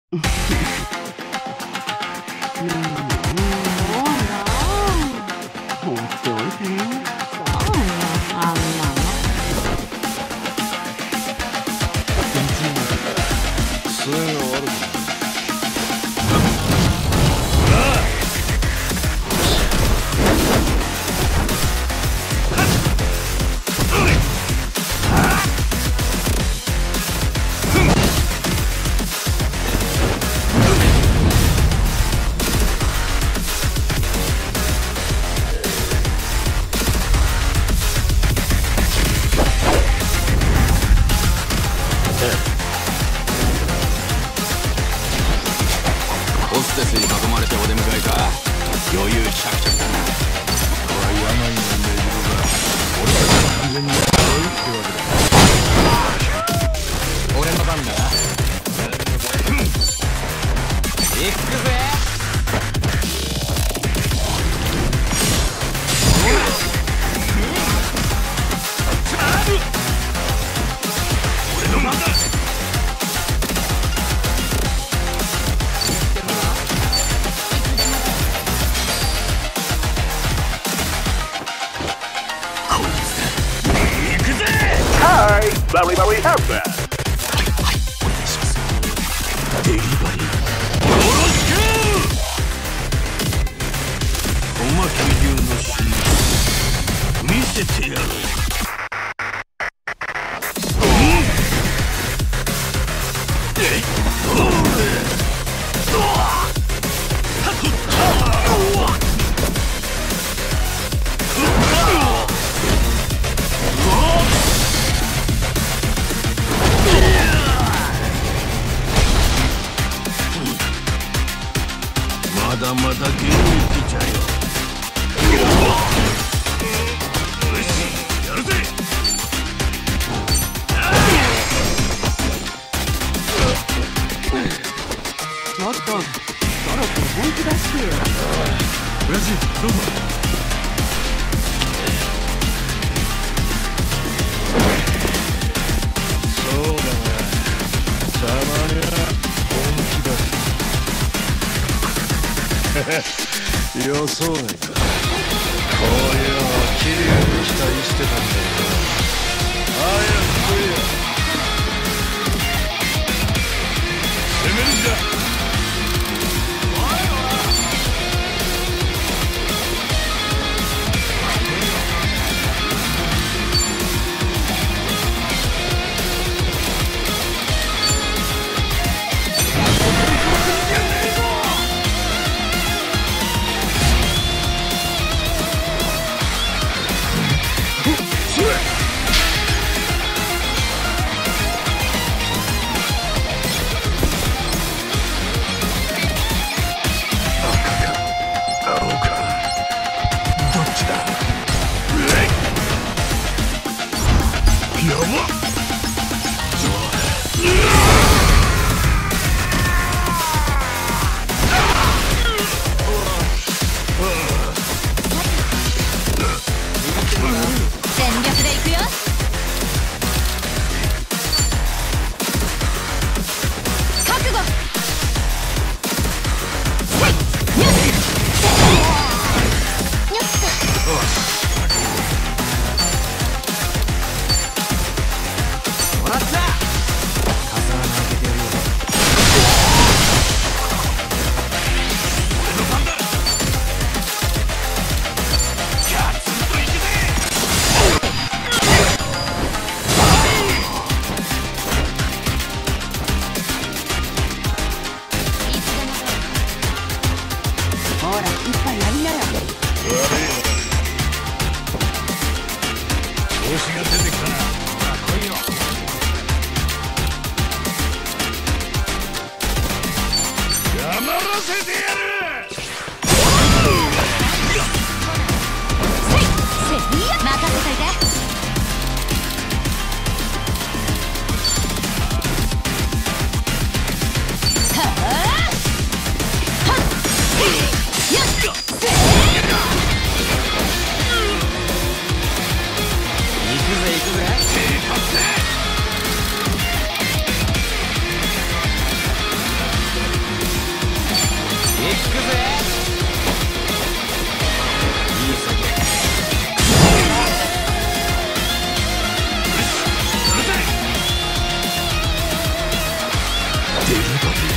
放っておいてね。そうよ、あんなの。 それが悪くない。 ホステスに囲まれてお出迎えか。余裕しゃくちゃくだな。 これは病の命令だ。俺たちは完全にやってるってわけだ。 俺の番だ。行くぜ。俺の番だ。 Hi! Very, very happy! デリバリーよろしく。おまけ流の真見せてやる。まだまだ現役じゃよ。よし、やるぜ。 ちょっと、そろそろ本気出してよ。 親父、どうぞ。そうだな。たまには本気だし。予想外だ。こういうのを桐生に期待してたんだよな。早く来いよ。攻めるんだ。 たち